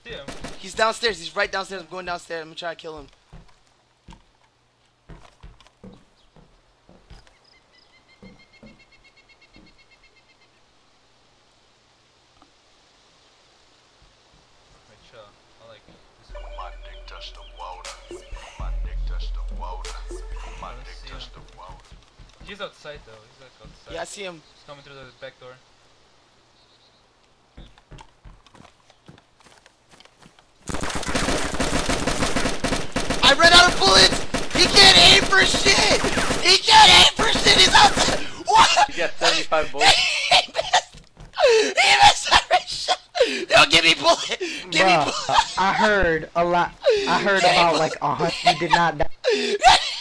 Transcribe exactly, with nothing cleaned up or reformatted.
see him. He's downstairs. He's right downstairs. I'm going downstairs. I'm gonna try to kill him. Wait, chill. I like this. My dick touched the water. My dick touched the water. My dick touched the water. He's outside though. He's like outside. Yeah, I see him. He's coming through the back door. I ran out of bullets! He can't aim for shit! He can't aim for shit! He's outside! What? You got seventy-five bullets? He missed! He missed every shot! Yo, give me bullet! Give Bruh, me bullet! I heard a lot. I heard about like a hundred. You did not die.